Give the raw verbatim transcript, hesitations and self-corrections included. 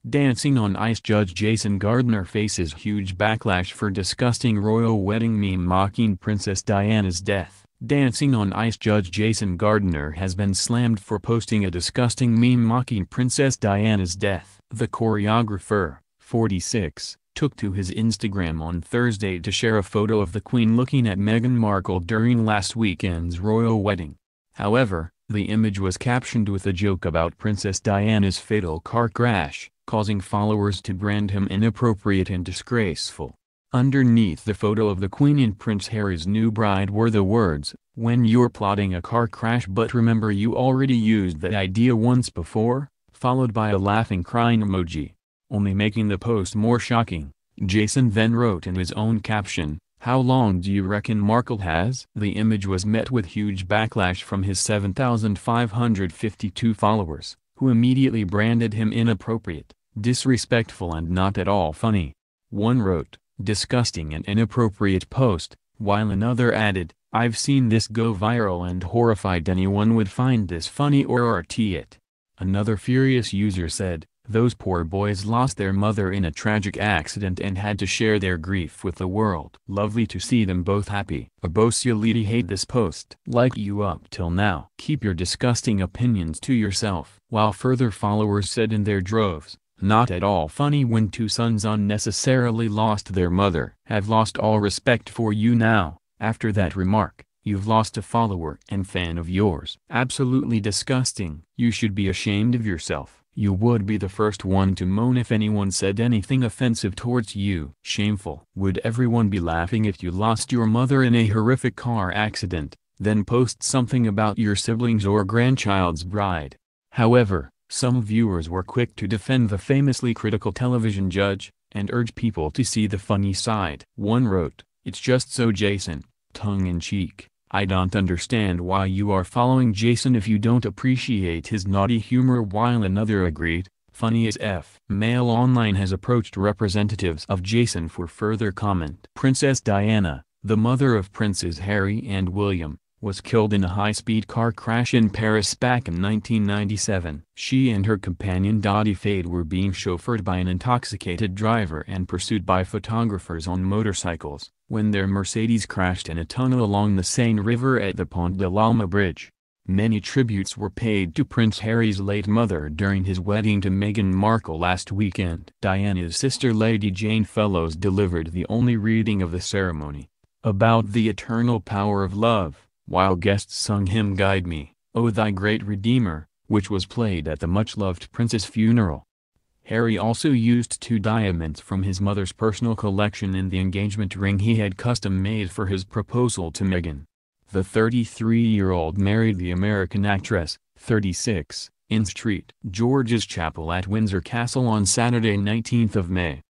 Dancing on Ice judge Jason Gardner faces huge backlash for disgusting royal wedding meme mocking Princess Diana's death. Dancing on Ice judge Jason Gardner has been slammed for posting a disgusting meme mocking Princess Diana's death. The choreographer, forty-six, took to his Instagram on Thursday to share a photo of the Queen looking at Meghan Markle during last weekend's royal wedding. However, the image was captioned with a joke about Princess Diana's fatal car crash, causing followers to brand him inappropriate and disgraceful. Underneath the photo of the Queen and Prince Harry's new bride were the words, "When you're plotting a car crash but remember you already used that idea once before," followed by a laughing crying emoji, only making the post more shocking. Jason then wrote in his own caption, "How long do you reckon Markle has?" The image was met with huge backlash from his seven thousand five hundred fifty-two followers, who immediately branded him inappropriate, disrespectful and not at all funny. One wrote, "Disgusting and inappropriate post," while another added, "I've seen this go viral and horrified anyone would find this funny or R T it." Another furious user said, "Those poor boys lost their mother in a tragic accident and had to share their grief with the world. Lovely to see them both happy. Abosiality hate this post. Like you up till now. Keep your disgusting opinions to yourself." While further followers said in their droves, "Not at all funny when two sons unnecessarily lost their mother. Have lost all respect for you now, after that remark. You've lost a follower and fan of yours. Absolutely disgusting. You should be ashamed of yourself. You would be the first one to moan if anyone said anything offensive towards you. Shameful. Would everyone be laughing if you lost your mother in a horrific car accident, then post something about your siblings or grandchild's bride?" However, some viewers were quick to defend the famously critical television judge, and urge people to see the funny side. One wrote, "It's just so Jason, tongue-in-cheek. I don't understand why you are following Jason if you don't appreciate his naughty humor," while another agreed, "Funny as F." Mail Online has approached representatives of Jason for further comment. Princess Diana, the mother of Princes Harry and William, was killed in a high-speed car crash in Paris back in nineteen ninety-seven. She and her companion Dodi Fayed were being chauffeured by an intoxicated driver and pursued by photographers on motorcycles, when their Mercedes crashed in a tunnel along the Seine River at the Pont de l'Alma Bridge. Many tributes were paid to Prince Harry's late mother during his wedding to Meghan Markle last weekend. Diana's sister Lady Jane Fellows delivered the only reading of the ceremony, about the eternal power of love, while guests sung Hymn Guide Me, O Thy Great Redeemer, which was played at the much-loved prince's funeral. Harry also used two diamonds from his mother's personal collection in the engagement ring he had custom-made for his proposal to Meghan. The thirty-three-year-old married the American actress, thirty-six, in Saint George's Chapel at Windsor Castle on Saturday nineteenth of May.